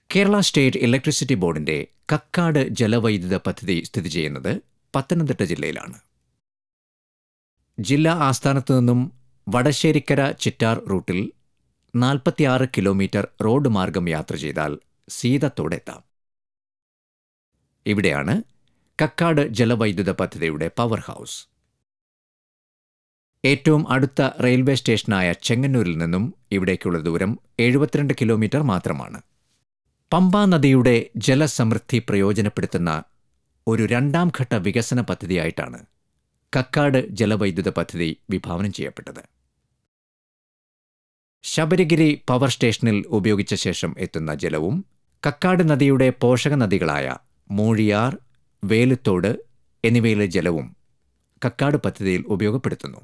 Kerala state electricity ബോർഡിന്റെ കക്കാട് ജലവൈദ്യുത പദ്ധതി സ്ഥിതി ചെയ്യുന്നത് പത്തനംതിട്ട ജില്ലയിലാണ്. ജില്ലാ ആസ്ഥാനത്തു നിന്നും വടശ്ശേരിക്കര ചിറ്റാർ റൂട്ടിൽ 46 കിലോമീറ്റർ റോഡ് മാർഗം യാത്ര ചെയ്താൽ സീതത്തോടെത്താം. ഇവിടെയാണ് കക്കാട് ജലവൈദ്യുത പദ്ധതിയുടെ പവർ ഹൗസ്. ഏറ്റവും അടുത്ത റെയിൽവേ സ്റ്റേഷനായ ചെങ്ങന്നൂരിൽ നിന്നും ഇവിടേക്കുള്ള ദൂരം 72 കിലോമീറ്റർ മാത്രമാണ്. പമ്പാ നദിയുടെ ജലസമൃദ്ധി പ്രയോജനപ്പെടുത്തുന്ന ഒരു രണ്ടാം ഘട്ട വികസന പദ്ധതിയായിട്ടാണ് കക്കാട് ജലവൈദ്യുത പദ്ധതി വിഭാവനം ചെയ്യപ്പെട്ടത്. ശബരിഗിരി പവർ സ്റ്റേഷനിൽ ഉപയോഗിച്ച ശേഷം എത്തുന്ന ജലവും കക്കാട് നദിയുടെ പോഷക നദികളായ മൂഴിയാർ, വേലുത്തോട് എന്നിവയിലെ ജലവും കക്കാട് പദ്ധതിയിൽ ഉപയോഗപ്പെടുത്തുന്നു.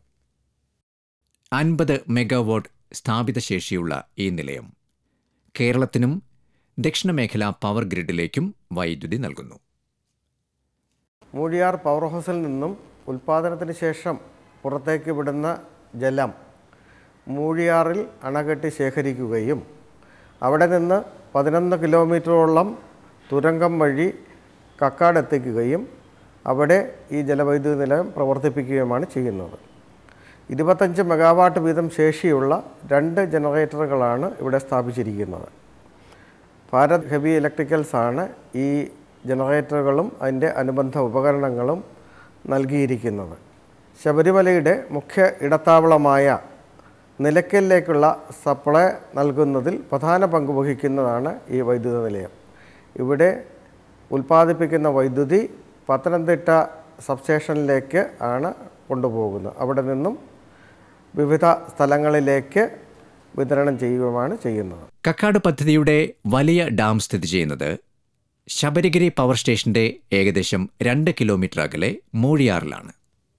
50 മെഗാവാട്ട് സ്ഥാപിത ശേഷിയുള്ള ഈ നിലയം കേരളത്തിനും ദക്ഷിണമേഖലാ പവർ ഗ്രിഡിലേക്കും വൈദ്യുതി നൽകുന്നു. മൂഴിയാർ പവർ ഹൗസിൽ നിന്നും ഉൽപ്പാദനത്തിന് ശേഷം പുറത്തേക്ക് വിടുന്ന ജലം മൂഴിയാറിൽ അണകെട്ടി ശേഖരിക്കുകയും അവിടെ നിന്ന് 11 കിലോമീറ്ററോളം തുരങ്കം വഴി കക്കാട് എത്തിക്കുകയും അവിടെ ഈ ജലവൈദ്യുത നിലയം പ്രവർത്തിപ്പിക്കുകയുമാണ് ചെയ്യുന്നത്. 25 മെഗാവാട്ട് വീതം ശേഷിയുള്ള 2 ജനറേറ്ററുകളാണ് ഇവിടെ സ്ഥാപിച്ചിരിക്കുന്നത്. ഭാരത് ഹെവി ഇലക്ട്രിക്കൽസ് ആണ് ഈ ജനറേറ്ററുകളും അതിൻ്റെ അനുബന്ധ ഉപകരണങ്ങളും നൽകിയിരിക്കുന്നത്. ശബരിമലയുടെ മുഖ്യ ഇടത്താവളമായ നിലയ്ക്കലിലേക്കുള്ള സപ്ലൈ നൽകുന്നതിൽ പ്രധാന പങ്ക് വഹിക്കുന്നതാണ് ഈ വൈദ്യുത നിലയം. ഇവിടെ ഉൽപ്പാദിപ്പിക്കുന്ന വൈദ്യുതി പത്തനംതിട്ട സബ്സ്റ്റേഷനിലേക്ക് ആണ് കൊണ്ടുപോകുന്നത്. അവിടെ നിന്നും വിവിധ സ്ഥലങ്ങളിലേക്ക് വിതരണം ചെയ്യുകയാണ് ചെയ്യുന്നത്. കക്കാട് പദ്ധതിയുടെ വലിയ ഡാം സ്ഥിതി ചെയ്യുന്നത് ശബരിഗിരി പവർ സ്റ്റേഷന്റെ ഏകദേശം 2 കിലോമീറ്റർ അകലെ മൂഴിയാറിലാണ്.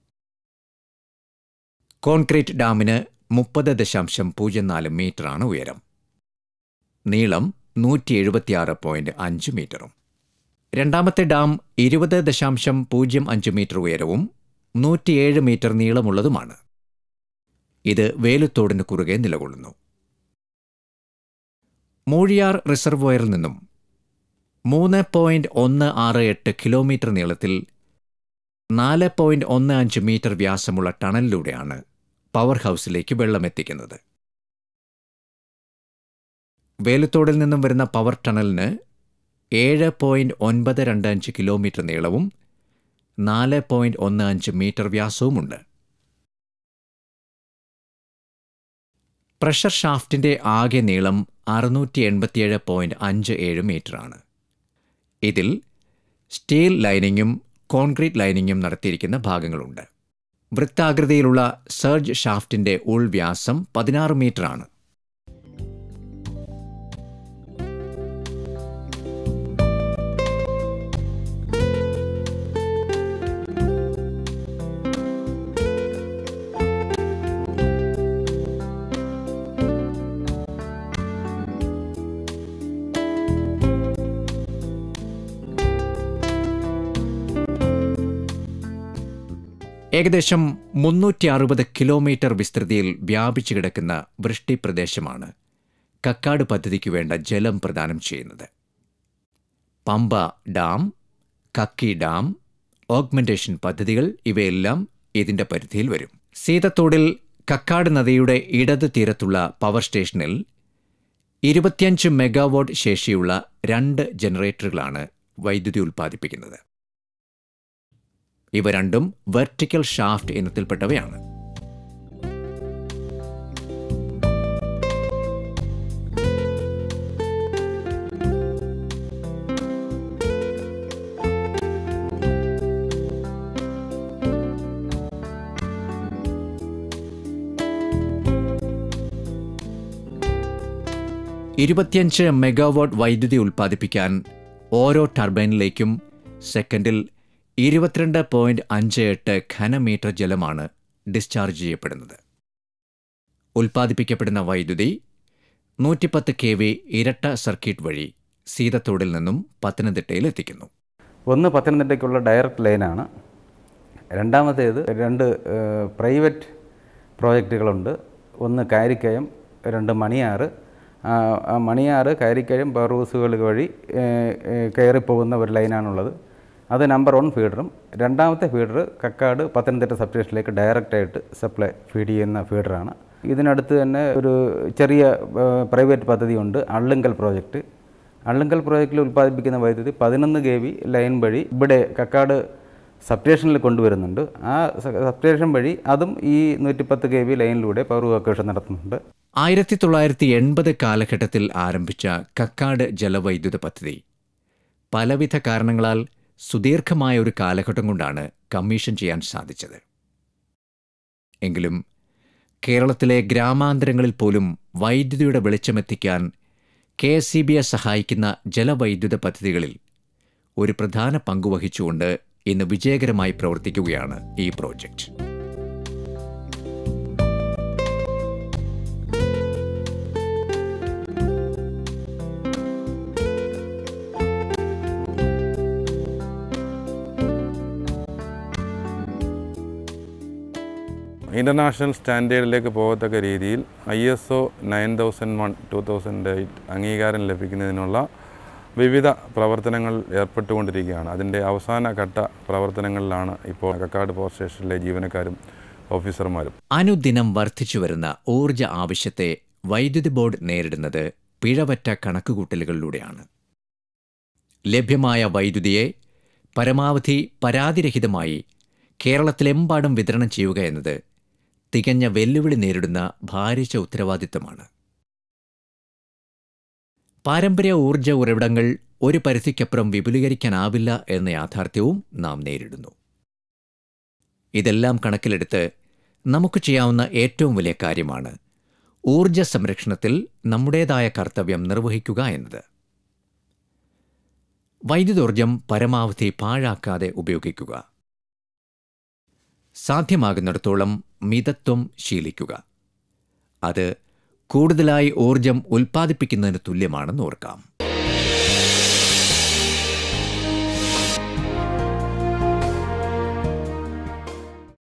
കോൺക്രീറ്റ് ഡാമിന് 30.04 മീറ്ററാണ് ഉയരം. നീളം 176.5 മീറ്ററും. രണ്ടാമത്തെ ഡാം 20.05 മീറ്റർ ഉയരവും 107 മീറ്റർ നീളമുള്ളതുമാണ്. ഇത് വേലുത്തോടിന് കുറുകെ നിലകൊള്ളുന്നു. മൂഴിയാർ റിസർവോയറിൽ നിന്നും 3.168 കിലോമീറ്റർ നീളത്തിൽ 4.15 മീറ്റർ വ്യാസമുള്ള ടണലിലൂടെയാണ് പവർ ഹൗസിലേക്ക് വെള്ളമെത്തിക്കുന്നത്. വേലുത്തോടിൽ നിന്നും വരുന്ന പവർ ടണലിന് 7.925 കിലോമീറ്റർ നീളവും 4.15 മീറ്റർ വ്യാസവുമുണ്ട്. പ്രഷർ ഷാഫ്റ്റിന്റെ ആകെ നീളം 687.57 മീറ്ററാണ്. ഇതിൽ സ്റ്റീൽ ലൈനിങ്ങും കോൺക്രീറ്റ് ലൈനിങ്ങും നടത്തിയിരിക്കുന്ന ഭാഗങ്ങളുണ്ട്. വൃത്താകൃതിയിലുള്ള സർജ് ഷാഫ്റ്റിന്റെ ഉൾവ്യാസം 16 മീറ്ററാണ്. ഏകദേശം 360 കിലോമീറ്റർ വിസ്തൃതിയിൽ വ്യാപിച്ചു കിടക്കുന്ന വൃഷ്ടിപ്രദേശമാണ് കക്കാട് പദ്ധതിക്ക് വേണ്ട ജലം പ്രദാനം ചെയ്യുന്നത്. Pampa dam, Kakki dam, augmentation പദ്ധതികൾ ഇവയെല്ലാം ഇതിന്റെ പരിധിയിൽ വരും. സീതത്തോടിൽ കക്കാട് നദിയുടെ ഇടത് തീരത്തുള്ള പവർ സ്റ്റേഷനിൽ 25 മെഗാവാട്ട് ശേഷിയുള്ള 2 ജനറേറ്ററുകളാണ് വൈദ്യുതി ഉൽപ്പാദിപ്പിക്കുന്നത്. ഇവ രണ്ടും വെർട്ടിക്കൽ ഷാഫ്റ്റ് ഇനത്തിൽപ്പെട്ടവയാണ്. ഇരുപത്തിയഞ്ച് മെഗാവാട്ട് വൈദ്യുതി ഉൽപ്പാദിപ്പിക്കാൻ ഓരോ ടർബൈനിലേക്കും സെക്കൻഡിൽ 22.58 ഘനമീറ്റർ ജലമാണ് ഡിസ്ചാർജ് ചെയ്യപ്പെടുന്നത്. ഉൽപ്പാദിപ്പിക്കപ്പെടുന്ന വൈദ്യുതി 110 kV ഇരട്ട സർക്യൂട്ട് വഴി സീതത്തോടിൽ നിന്നും പത്തനംതിട്ടയിൽ എത്തിക്കുന്നു. ഒന്ന് പത്തനംതിട്ടയ്ക്കുള്ള ഡയറക്റ്റ് ലൈനാണ്. രണ്ടാമത്തേത് 2 പ്രൈവറ്റ് പ്രോജക്റ്റുകളുണ്ട്. ഒന്ന് കാരിക്കയം, 2 മണിയാറ്. മണിയാറ്, കരിക്കഴം, ബറൂസുകൾ വഴി കയറിപ്പോകുന്ന ഒരു ലൈനാണുള്ളത്. അത് നമ്പർ 1 ഫീഡറും. രണ്ടാമത്തെ ഫീഡർ കക്കാട് പത്തനംതിട്ട സബ്സ്റ്റേഷനിലേക്ക് ഡയറക്റ്റായിട്ട് ഫീഡ് ചെയ്യുന്ന ഫീഡറാണ്. ഇതിനടുത്ത് തന്നെ ഒരു ചെറിയ പ്രൈവറ്റ് പദ്ധതിയുണ്ട്, അള്ളുങ്കൽ പ്രോജക്റ്റ്. അള്ളുങ്കൽ പ്രോജക്റ്റിൽ ഉൽപ്പാദിപ്പിക്കുന്ന വൈദ്യുതി 11 kV ലൈൻ വഴി ഇവിടെ കക്കാട് സബ്സ്റ്റേഷനിൽ കൊണ്ടുവരുന്നുണ്ട്. ആ സബ്സ്റ്റേഷൻ വഴി അതും ഈ 110 kV ലൈനിലൂടെ പവർ ഇവാക്വേഷൻ നടത്തുന്നുണ്ട്. 1980 കാലഘട്ടത്തിൽ ആരംഭിച്ച കക്കാട് ജലവൈദ്യുത പദ്ധതി പലവിധ കാരണങ്ങളാൽ സുദീർഘമായ ഒരു കാലഘട്ടം കൊണ്ടാണ് കമ്മീഷൻ ചെയ്യാൻ സാധിച്ചത്. എങ്കിലും കേരളത്തിലെ ഗ്രാമാന്തരങ്ങളിൽ പോലും വൈദ്യുതിയുടെ വെളിച്ചമെത്തിക്കാൻ KSEBയെ സഹായിക്കുന്ന ജലവൈദ്യുത പദ്ധതികളിൽ ഒരു പ്രധാന പങ്കുവഹിച്ചുകൊണ്ട് ഇന്ന് വിജയകരമായി പ്രവർത്തിക്കുകയാണ് ഈ പ്രോജക്റ്റ്. ഇൻ്റർനാഷണൽ സ്റ്റാൻഡേർഡിലേക്ക് പോകത്തക്ക രീതിയിൽ ISO 9001-2008 അംഗീകാരം ലഭിക്കുന്നതിനുള്ള വിവിധ പ്രവർത്തനങ്ങൾ ഏർപ്പെട്ടുകൊണ്ടിരിക്കുകയാണ്. അതിൻ്റെ അവസാന ഘട്ട പ്രവർത്തനങ്ങളിലാണ് ഇപ്പോൾ കക്കാട് പവർ സ്റ്റേഷനിലെ ജീവനക്കാരും ഓഫീസർമാരും. അനുദിനം വർദ്ധിച്ചുവരുന്ന ഊർജ ആവശ്യത്തെ വൈദ്യുതി ബോർഡ് നേരിടുന്നത് പിഴവറ്റ കണക്കുകൂട്ടലുകളിലൂടെയാണ്. ലഭ്യമായ വൈദ്യുതിയെ പരമാവധി പരാതിരഹിതമായി കേരളത്തിലെമ്പാടും വിതരണം ചെയ്യുക എന്നത് തികഞ്ഞ വെല്ലുവിളി നേരിടുന്ന ഭാരിച്ച ഉത്തരവാദിത്തമാണ്. പാരമ്പര്യ ഊർജ ഉറവിടങ്ങൾ ഒരു പരിധിക്കപ്പുറം വിപുലീകരിക്കാനാവില്ല എന്ന യാഥാർത്ഥ്യവും നാം നേരിടുന്നു. ഇതെല്ലാം കണക്കിലെടുത്ത് നമുക്ക് ചെയ്യാവുന്ന ഏറ്റവും വലിയ കാര്യമാണ് ഊർജ സംരക്ഷണത്തിൽ നമ്മുടേതായ കർത്തവ്യം നിർവഹിക്കുക എന്നത്. വൈദ്യുതോർജം പരമാവധി പാഴാക്കാതെ ഉപയോഗിക്കുക. സാധ്യമാകുന്നിടത്തോളം മിതത്വം ശീലിക്കുക. അത് കൂടുതലായി ഊർജം ഉൽപ്പാദിപ്പിക്കുന്നതിന് തുല്യമാണെന്ന് ഓർക്കാം.